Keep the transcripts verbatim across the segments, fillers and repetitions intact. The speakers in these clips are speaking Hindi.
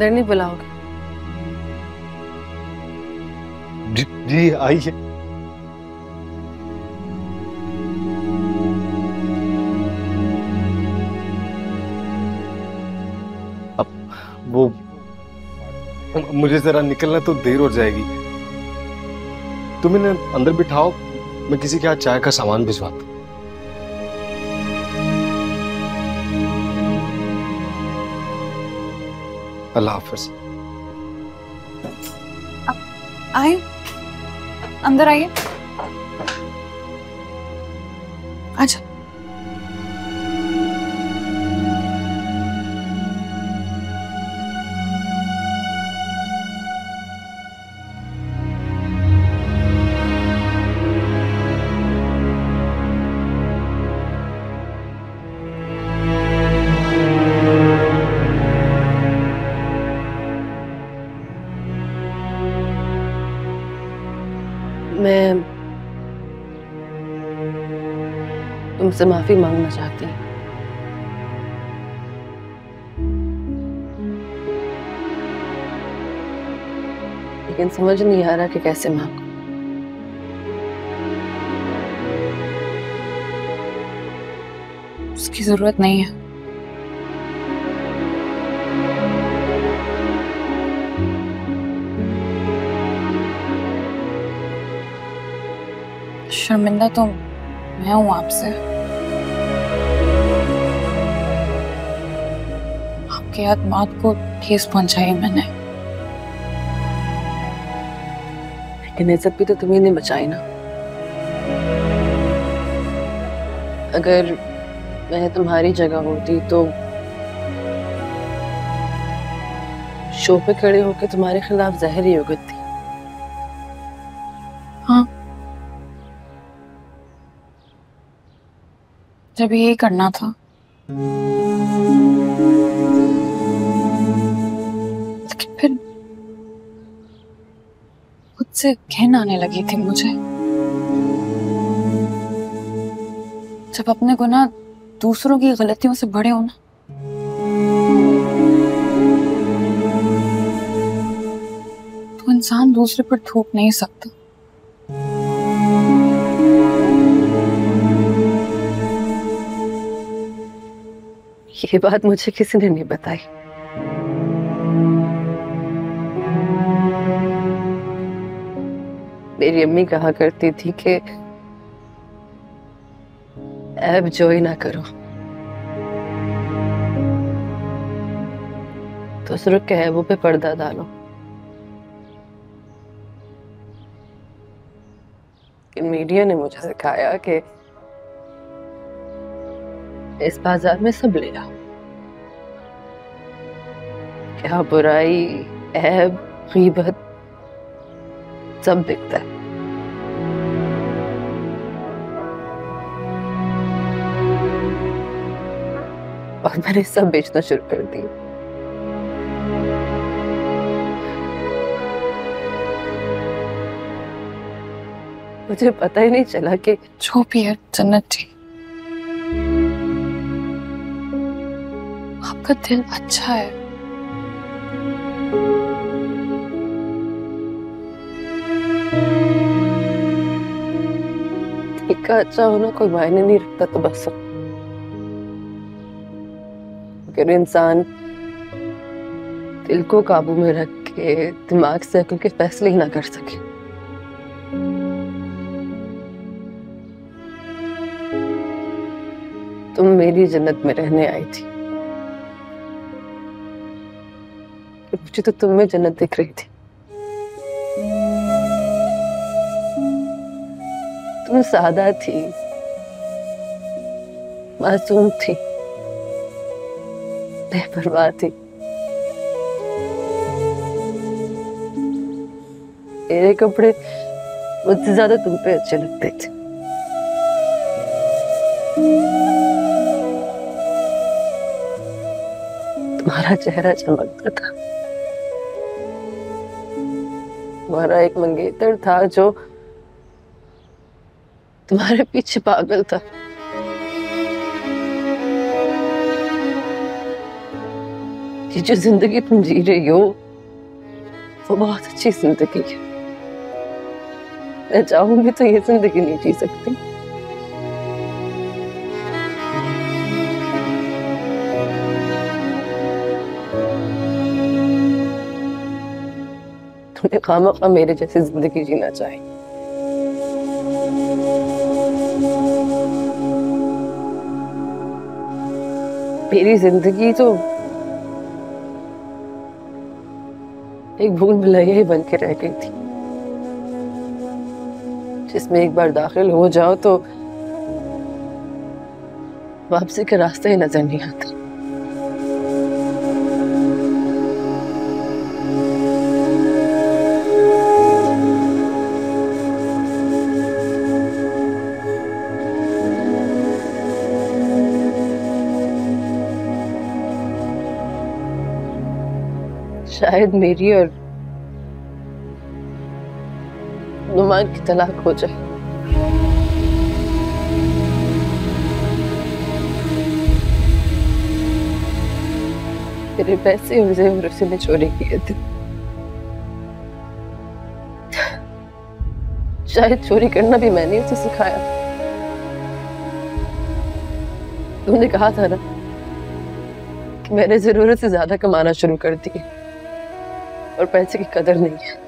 घर नहीं बुलाओगे? जी, जी आइए। अब वो मुझे जरा निकलना तो देर हो जाएगी, तुम इन्हें अंदर बिठाओ, मैं किसी के यहाँ चाय का सामान भिजवाता हूँ। अल्लाह हाफिज। आए, अंदर आइए। अच्छा, मैं तुमसे माफी मांगना चाहती हूँ। लेकिन समझ नहीं आ रहा कि कैसे मांगूं। उसकी जरूरत नहीं है। शर्मिंदा तो मैं हूं आपसे। आपके आत्मात को ठेस पहुंचाई मैंने। लेकिन इज्जत भी तो तुम्हें नहीं बचाई ना। अगर मैं तुम्हारी जगह होती तो शो पे खड़े होकर तुम्हारे खिलाफ जहर ही उगलती। हाँ, जब यही करना था। लेकिन फिर खुद से घिन आने लगी थी मुझे, जब अपने गुनाह दूसरों की गलतियों से बड़े हो ना। तो इंसान दूसरे पर थूक नहीं सकता। ये बात मुझे किसी ने नहीं बताई। मेरी अम्मी कहा करती थी कि ऐब जोई ना करो, दूसरों के ऐबों पे पर्दा डालो। लेकिन मीडिया ने मुझे सिखाया कि इस बाजार में सब ले आओ। क्या बुराई, ऐब, गीबत सब बिकता है। और मैंने सब बेचना शुरू कर दिया। मुझे पता ही नहीं चला कि जो भी है जन्नत थी। आपका दिल अच्छा है। दिल का अच्छा होना कोई मायने नहीं रखता तो बस। अगर इंसान दिल को काबू में रख के दिमाग से अकल के फैसले ही ना कर सके, तुम मेरी जन्नत में रहने आई थी, मुझे तो तुम में जन्नत दिख रही थी। तुम सादा थी, मासूम थी, बेपरवाह थी। मेरे कपड़े मुझसे ज्यादा तुम पे अच्छे लगते थे। तुम्हारा चेहरा चमकता था। तुम्हारा एक मंगेतर था जो तुम्हारे पीछे पागल था। ये जो जिंदगी तुम जी रही हो वो बहुत अच्छी जिंदगी है। मैं चाहूंगी तो ये जिंदगी नहीं जी सकती। तुम्हें खामखा मेरे जैसी जिंदगी जीना चाहिए। मेरी जिंदगी तो एक भूल भुलैया ही बन के रह गई थी, जिसमें एक बार दाखिल हो जाओ तो वापसी के रास्ते ही नजर नहीं आते। शायद मेरी और नुमान की तलाक हो जाए। मेरे पैसे और जेवर उसने चोरी किए थे। शायद चोरी करना भी मैंने उसे सिखाया। तुमने कहा था ना कि मैंने जरूरत से ज्यादा कमाना शुरू कर दी और पैसे की कदर नहीं है।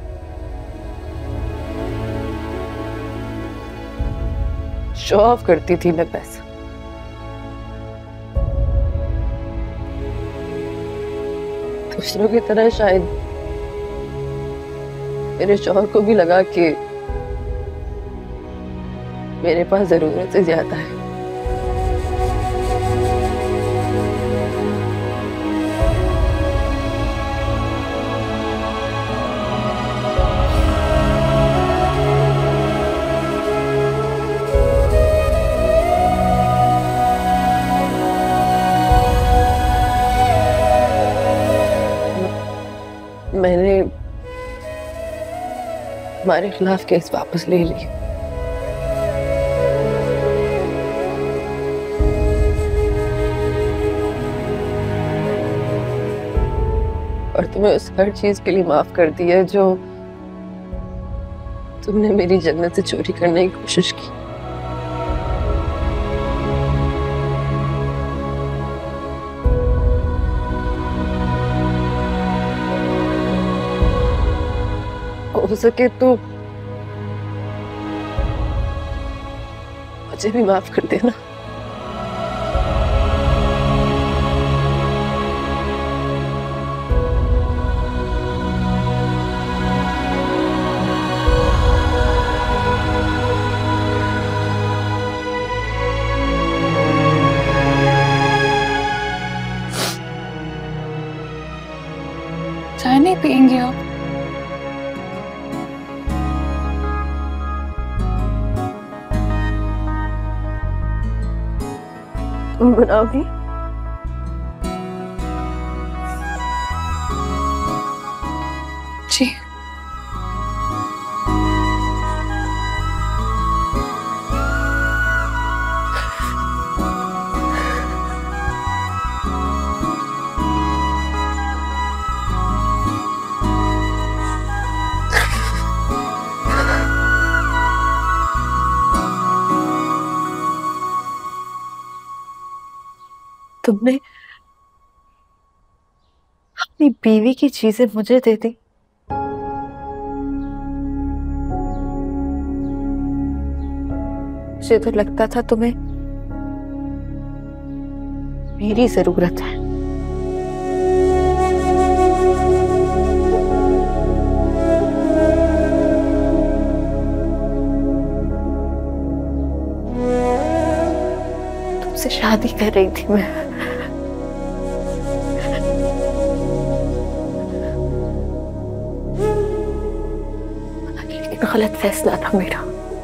शो ऑफ करती थी मैं पैसा। दूसरों की तरह शायद मेरे शौहर को भी लगा कि मेरे पास जरूरत से ज्यादा है। मैंने हमारे खिलाफ केस वापस ले लिया और तुम्हें उस हर चीज के लिए माफ कर दिया जो तुमने मेरी जन्नत से चोरी करने की कोशिश की। हो सके तो मुझे भी माफ कर देना। चाय नहीं पियेंगे आप? तुम बनाओगी? जी। तुमने अपनी बीवी की चीजें मुझे दे दी। मुझे तो लगता था तुम्हें मेरी जरूरत है। तुमसे शादी कर रही थी मैं। गलत फैसला था मेरा।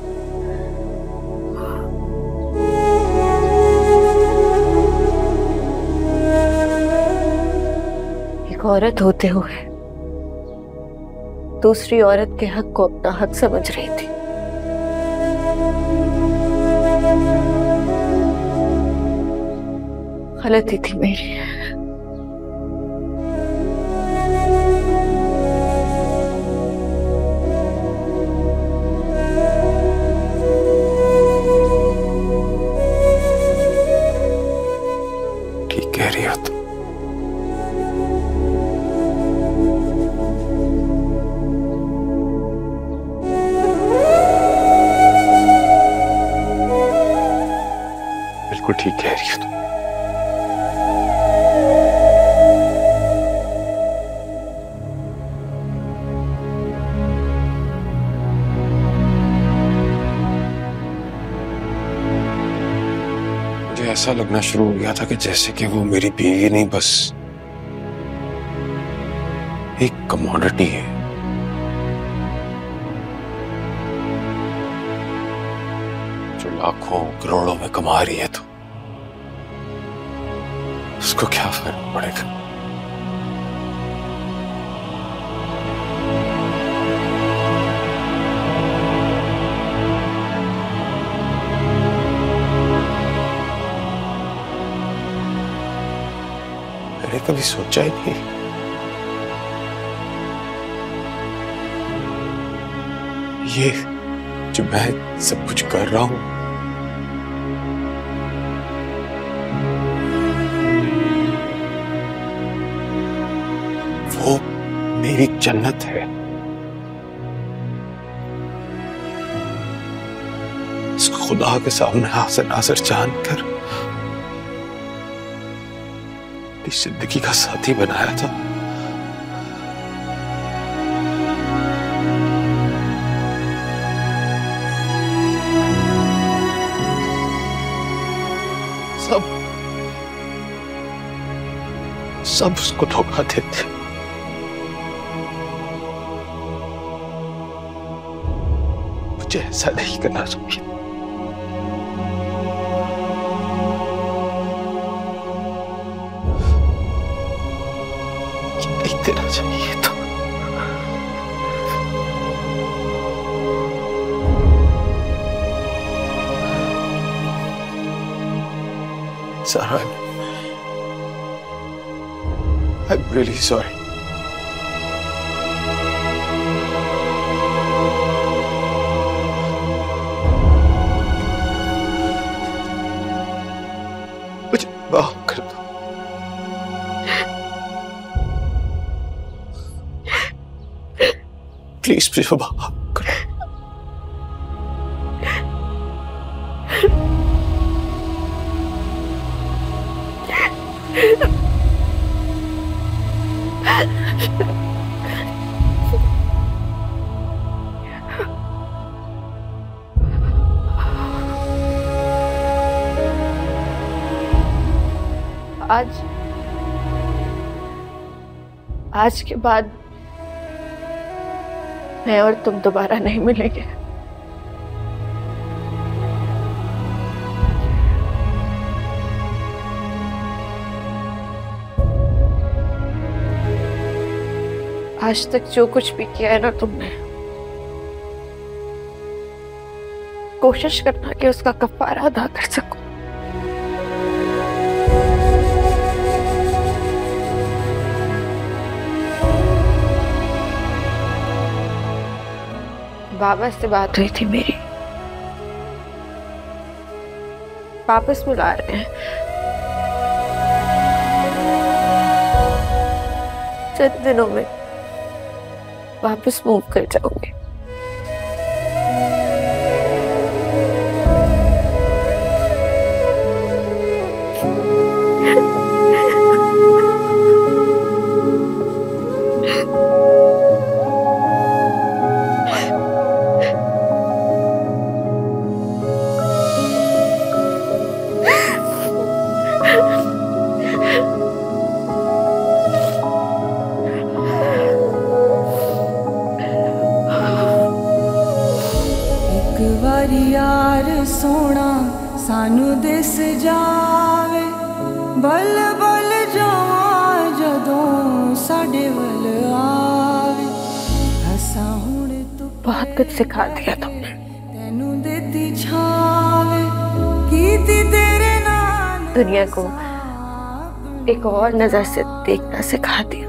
एक औरत होते हुए दूसरी औरत के हक को अपना हक समझ रही थी। गलती थी मेरी। बिल्कुल ठीक कह रही हो तुम। मुझे ऐसा लगना शुरू हो गया था कि जैसे कि वो मेरी बीवी नहीं, बस एक कमोडिटी है। जो लाखों करोड़ों में कमा रही है तो उसको क्या फर्क पड़ेगा। मैंने कभी सोचा ही नहीं ये जो मैं सब कुछ कर रहा हूं वो मेरी जन्नत है। इसको खुदा के सामने हाजिर नाज़र जानकर इस जिंदगी का साथी बनाया था। सब सब उसको धोखा देते। मुझे ऐसा नहीं करना चाहिए। नहीं देना चाहिए तो Sarah, I'm really sorry. मुझे माफ कर दो। प्लीज मुझे माफ कर दो। आज आज के बाद मैं और तुम दोबारा नहीं मिलेंगे। आज तक जो कुछ भी किया है ना तुमने, कोशिश करना कि उसका कफारा अदा कर सको। बाबा से बात हुई थी मेरी, वापस बुला रहे हैं। चंद दिनों में वापस मूव कर जाऊंगी। यार सोना सानू दिस जावे, बल बल जावां जदों साडे वल आवे। हसा हुण तू बहुत कुछ सिखा दिया तुमने। तेनू देती छावे कीती तेरे नाल दुनिया को एक और नजर से देखना सिखा दिया।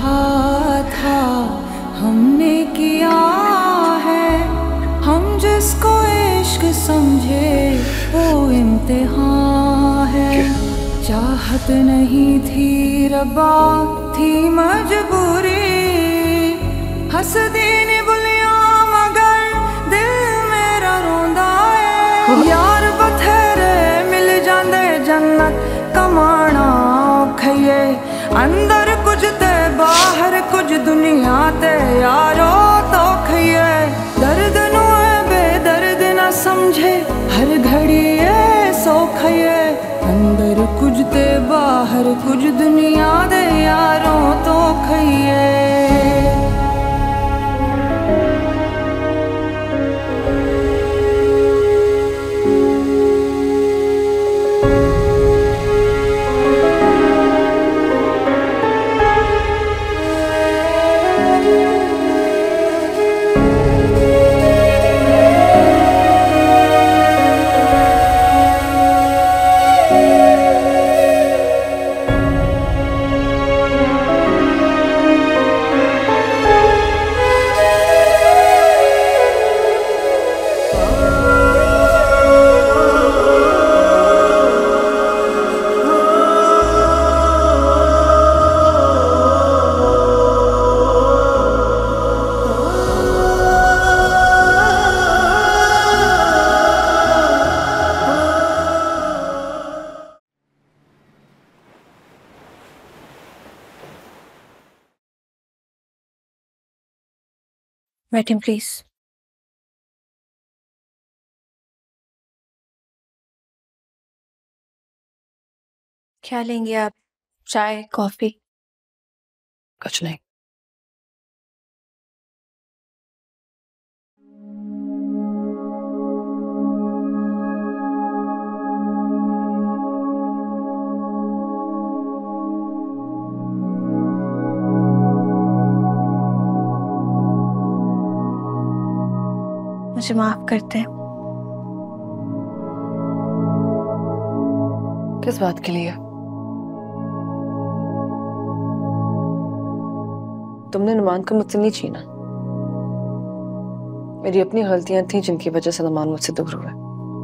चाहा था हमने किया है, हम जिसको इश्क समझे वो इम्तिहान है। चाहत नहीं थी रब्बा थी मजबूरी, हंस देने बुलिया मगर दिल मेरा रोंदा है। यार बथेरे मिल जांदे जन्नत कमाना औखिए, अंदर कुछ ते बाहर कुछ दुनिया ते यारो तो खिए। दर्द नु बेदर्द न समझे हर घड़ी ये सौखिए, अंदर कुछ ते बाहर कुछ दुनिया दे यारों तो खिए। Waiting please. क्या लेंगे आप? चाय, कॉफी? कुछ नहीं। मुझे माफ करते हैं। किस बात के लिए? तुमने नुमान को मुझसे नहीं छीना। मेरी अपनी गलतियां थी जिनकी वजह से नुमान मुझसे दूर हुआ।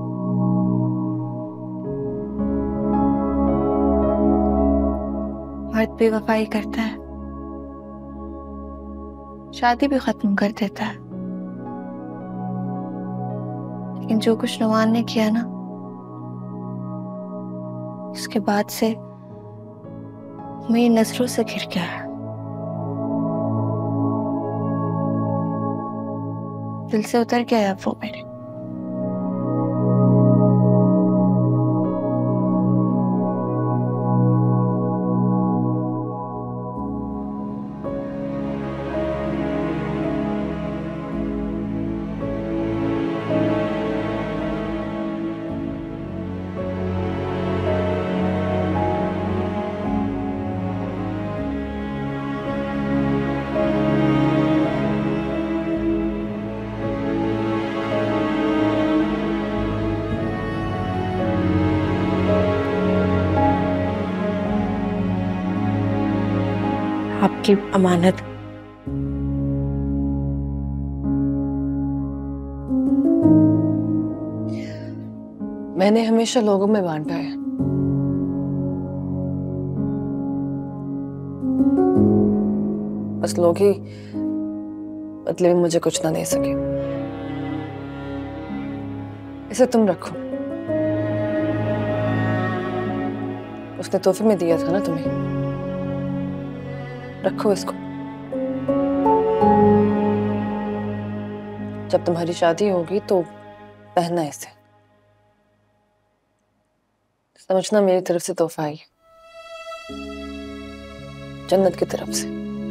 मर्द बेवफाई करता है, शादी भी खत्म कर देता है, लेकिन जो कुछ नुमान ने किया ना, उसके बाद से मेरी नजरों से घिर गया है। दिल से उतर गया है वो मेरे। आपकी अमानत। मैंने हमेशा लोगों में बांटा है, बस लोग ही बदले में मुझे कुछ ना दे सके। इसे तुम रखो, उसने तोहफे में दिया था ना तुम्हें, रखो इसको। जब तुम्हारी शादी होगी तो पहनना इसे, समझना मेरी तरफ से तोहफा है, जन्नत की तरफ से।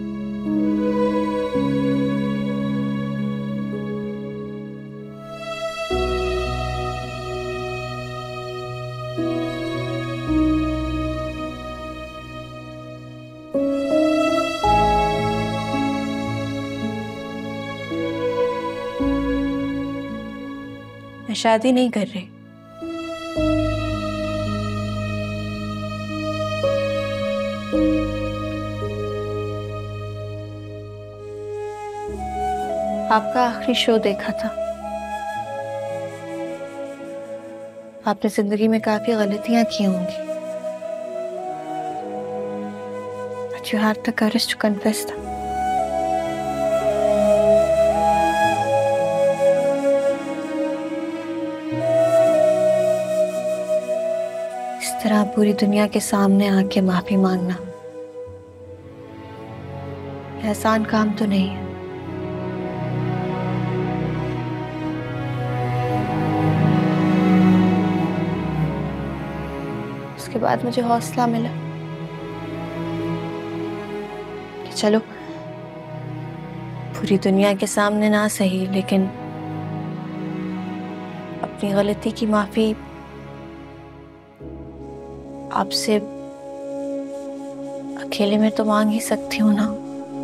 मैं शादी नहीं कर रही। आपका आखिरी शो देखा था। आपने जिंदगी में काफी गलतियां की होंगी, but you had the courage to confess them. इस तरह पूरी दुनिया के सामने आके माफी मांगना आसान काम तो नहीं है। उसके बाद मुझे हौसला मिला कि चलो पूरी दुनिया के सामने ना सही, लेकिन अपनी गलती की माफी आपसे अकेले में तो मांग ही सकती हूँ ना।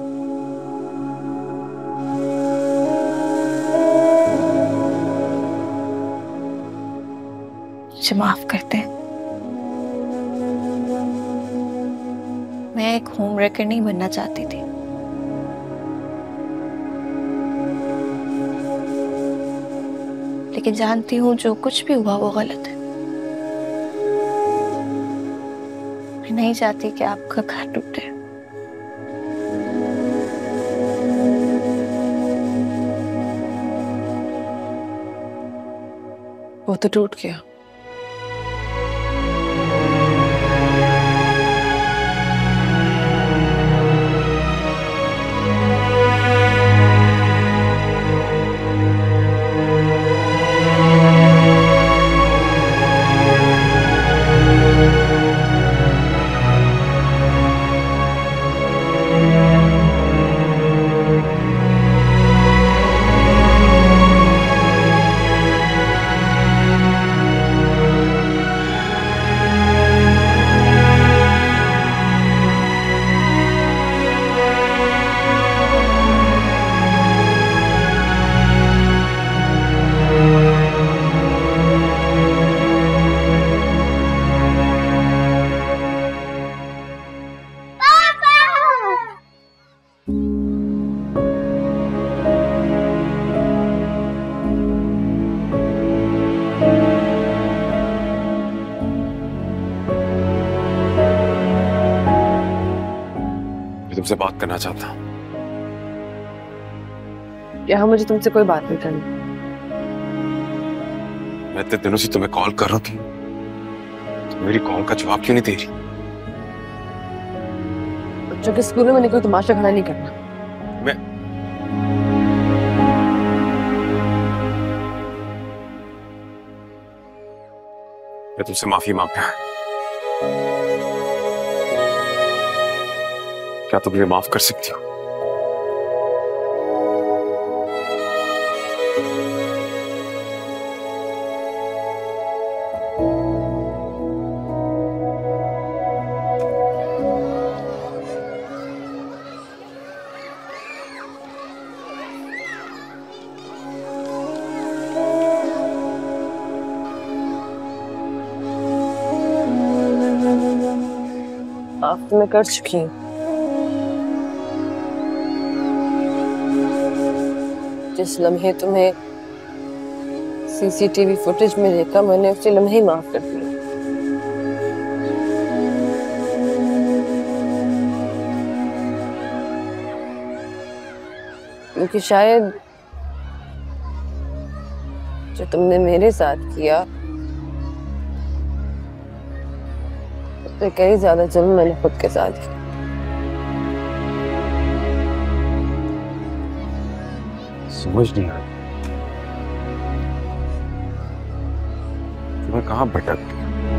मुझे माफ करते हैं। मैं एक होम रेकर नहीं बनना चाहती थी, लेकिन जानती हूँ जो कुछ भी हुआ वो गलत है। मैं नहीं चाहती कि आपका घर टूटे। वो तो टूट गया। तुमसे बात करना चाहता हूँ। यहाँ मुझे तुमसे कोई बात नहीं करनी। मैं इतने दिनों से तुम्हें कॉल कर रहा थी, तुम मेरी कॉल का जवाब क्यों नहीं दे रही? बच्चों के स्कूल में मैंने कोई तमाशा खड़ा नहीं करना। मैं मैं तुमसे माफी मांगता हूँ। क्या तुम मुझे माफ कर सकती हो? माफ तो मैं कर चुकी हूँ। जिस लम्हे तुम्हें सीसीटीवी फुटेज में देखा, मैंने उसे लम्हे ही माफ कर दिया। क्योंकि शायद जो तुमने मेरे साथ किया उससे कई ज्यादा जुल्म मैंने खुद के साथ किया। समझ नहीं आई तुम्हें कहाँ भटक गई?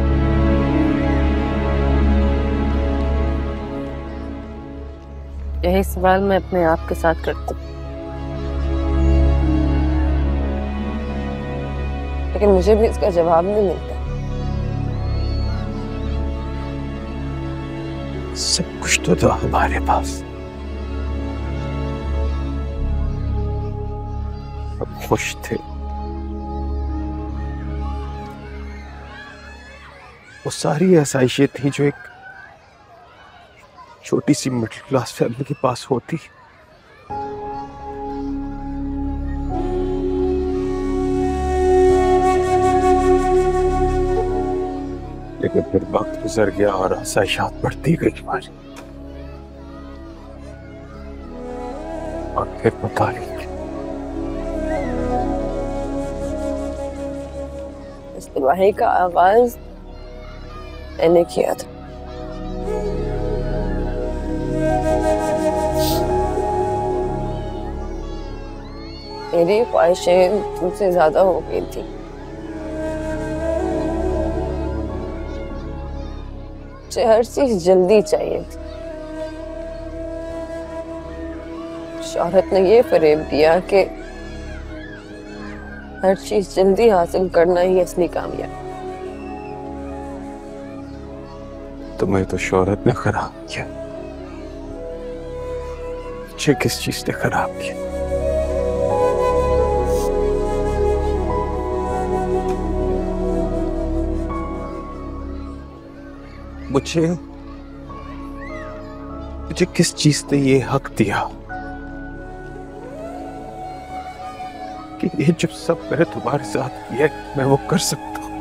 यही सवाल मैं अपने आप के साथ करती हूँ, लेकिन मुझे भी इसका जवाब नहीं मिलता। सब कुछ तो था हमारे पास, सब खुश थे। वो सारी आसाइशें थी जो एक छोटी सी मिडिल क्लास फैमिली के पास होती। लेकिन फिर वक्त गुजर गया और आसाइशात बढ़ती गई हमारी, और फिर पता नहीं इस तबाही का आगाज मैंने किया था। मेरी ख्वाहिशें तुमसे ज्यादा हो गई थी। मुझे हर चीज जल्दी चाहिए थी। शोहरत ने ये फरेब दिया कि हर चीज जल्दी हासिल करना ही असली कामयाबी। तुम्हें तो शोहरत ने खराब किया, मुझे किस चीज ने खराब किया? मुझे मुझे किस चीज ने ये हक दिया कि ये जब सब मैंने तुम्हारे साथ किया मैं वो कर सकता हूं?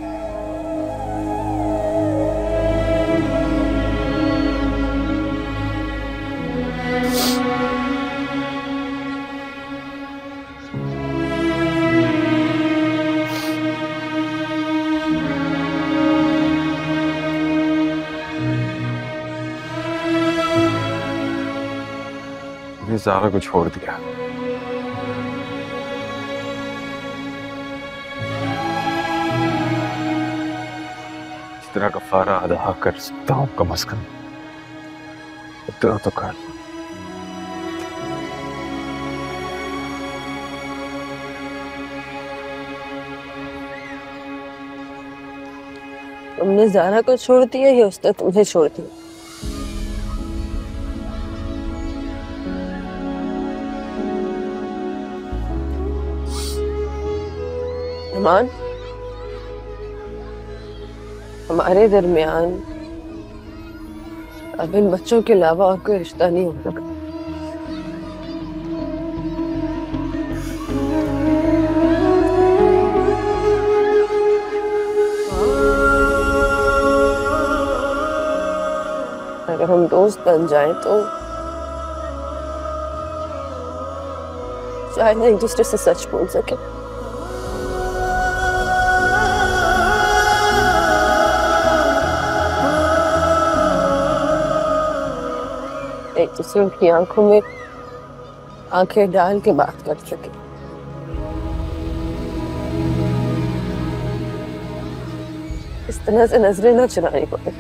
ज़ारा को छोड़ दिया, इस तरह कफारा अदा कर सकता हूं कम अज कम इतना तो कर। तुमने ज़ारा को छोड़ दिया या उसने तुम्हें छोड़ दिया? मान, हमारे दरमियान अब इन बच्चों के अलावा और कोई रिश्ता नहीं हो सकता। अगर हम दोस्त बन जाएं तो शायद एक दूसरे से सच बोल सके। एक दूसरे की आंखों में आंखें डाल के बात कर सके। इस तरह से नजरें न चुरानी पड़े।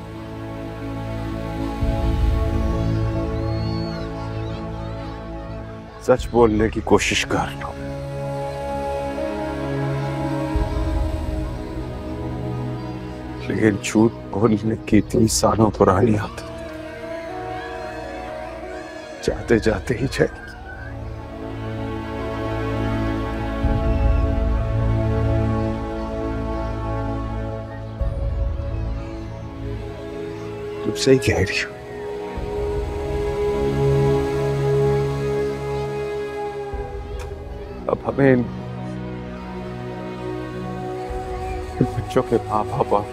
सच बोलने की कोशिश कर लो, लेकिन झूठ बोलने की इतनी सालों पुरानी आदत जाते जाते ही जाएगी। तुम सही कह रही हो। अब हमें इन बच्चों के माँ बाप और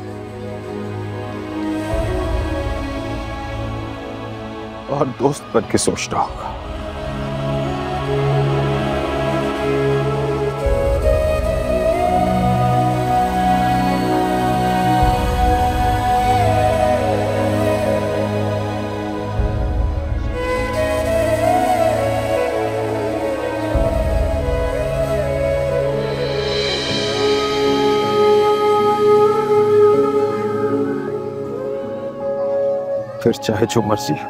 और दोस्त बन के सोचना होगा। फिर चाहे जो मर्जी हो,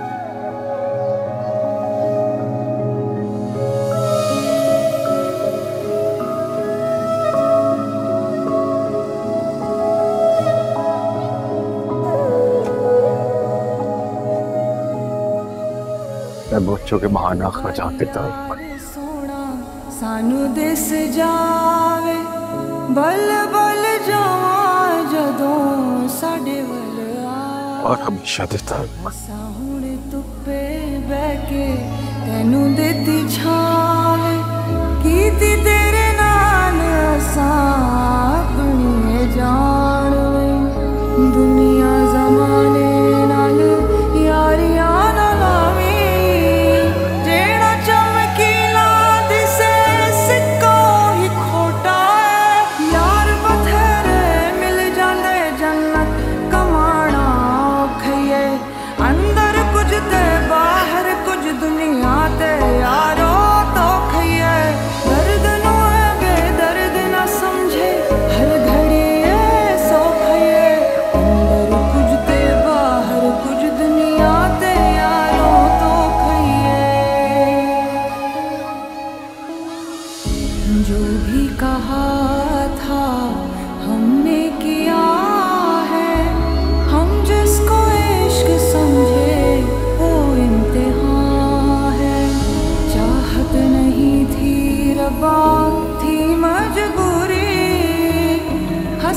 मैं बच्चों के महान आखिर चाहते था। सानू दिस जावे बल बल जावा जदों साडे वल आ, और हमेशा देता असा हुण धुप्पे बह के तैनू देती छावे कीती तेरे नाल असा अपनी जान वे।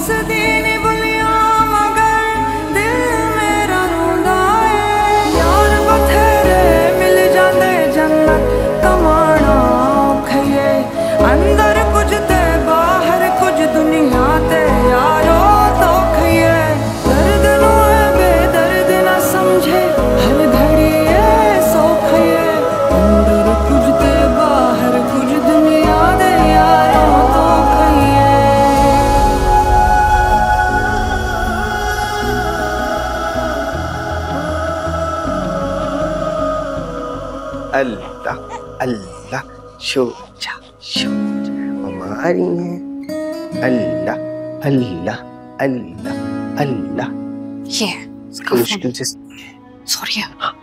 हसदी नी बुलिया मगर दिल मेरा रोंदा है। यार बथेरे मिल जाते जन्नत कमाना औखे, अंदर कुछ ते बाहर कुछ दुनिया ते यारो धोखे। दर्द नो है बेदर्द ना समझे हर घड़ी ये सोखे, अंदर कुछ ते बाहर कुछ दुनिया दे यारो धोखे। अल्लाह अल्लाह शो जा शो जा मम्मा आ रही हैं। अल्लाह अल्लाह अल्लाह अल्लाह। ये इसका मुश्किल से सॉरी।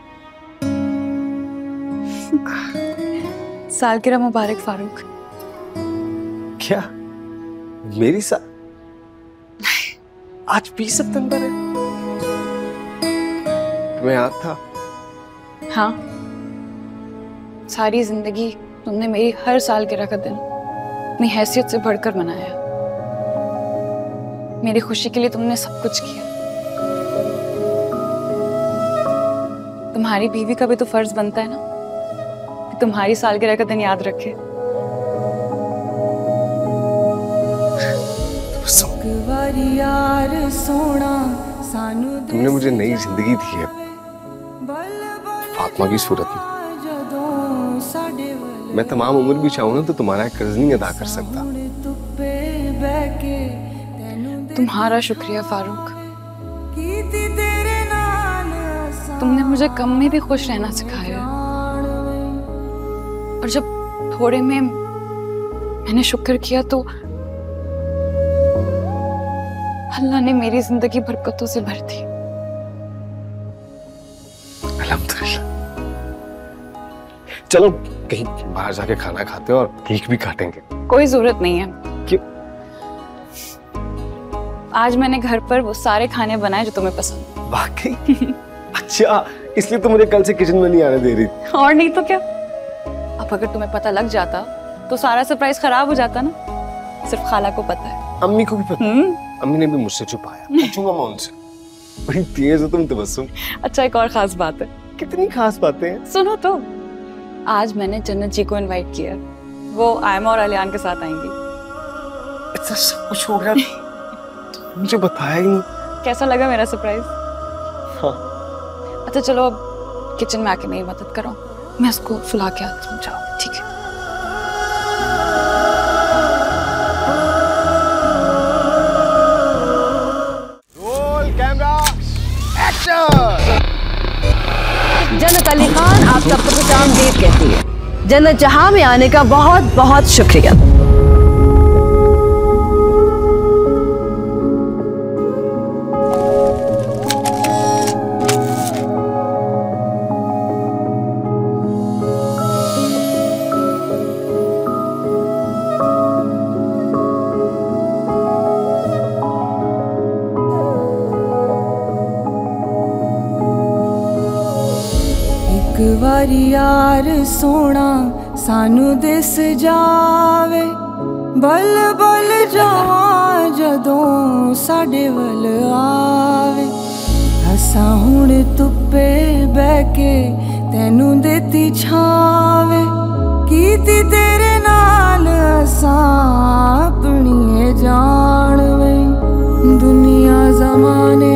सालगिरह मुबारक फारूक। क्या मेरी सा आज बीस सितंबर है? तुम्हें याद था? हाँ, सारी जिंदगी तुमने मेरी हर सालगिरह का दिन अपनी हैसियत से बढ़कर मनाया। मेरी खुशी के लिए तुमने सब कुछ किया। तुम्हारी बीवी का भी तो फर्ज बनता है ना कि तुम्हारी सालगिरह का दिन याद रखे। यार सोना सानू तुमने मुझे नई जिंदगी दी है फातिमा की सूरत में। मैं तमाम उम्र भी चाहूँ ना तो तुम्हारा कर्ज नहीं अदा कर सकता। तुम्हारा शुक्रिया फारूक। तुमने मुझे कम में भी खुश रहना सिखाया, और जब थोड़े में मैंने शुक्र किया तो अल्लाह ने मेरी जिंदगी बरकतों से भर दी। अल्हम्दुलिल्लाह। चलो कहीं बाहर जाके खाना खाते हैं और केक भी काटेंगे। कोई जरूरत नहीं है। क्यों? आज मैंने घर पर वो सारे खाने बनाए जो तुम्हें पसंद। वाकई? अच्छा, इसलिए तो मुझे कल से किचन में नहीं आने दे रही। और नहीं तो क्या। अब अगर तुम्हें पता लग जाता तो सारा सरप्राइज खराब हो जाता ना। सिर्फ खाला को पता है। अम्मी को भी पता? हम्म। अम्मी ने भी मुझसे छुपाया। पूछूंगा मैं उनसे। बड़ी तेज हो तुम तबस्सुम। अच्छा, एक और खास बात है। कितनी खास बातें हैं? सुनो तो, आज मैंने जन्नत जी को इनवाइट किया। वो आयमा और अलियान के साथ आएंगी। अच्छा, सब कुछ हो गया तो मुझे बताया ही नहीं। कैसा लगा मेरा सरप्राइज? हाँ। अच्छा चलो, अब किचन में आके मेरी मदद करो, मैं इसको सुला के आती हूँ। जाओ। ठीक है। Roll camera action. Jannat Ali Khan आप सबको खुश आमदीद कहती है। जन्नत जहां में आने का बहुत बहुत शुक्रिया। वारी यार सोना सानू दिस जावे, बल बल जावा जदों साडे वल आवे। असां हुण धुप्पे बह के तैनू देती छावे, कीती तेरे नाल असां अपनी जान वे। दुनिया जमाने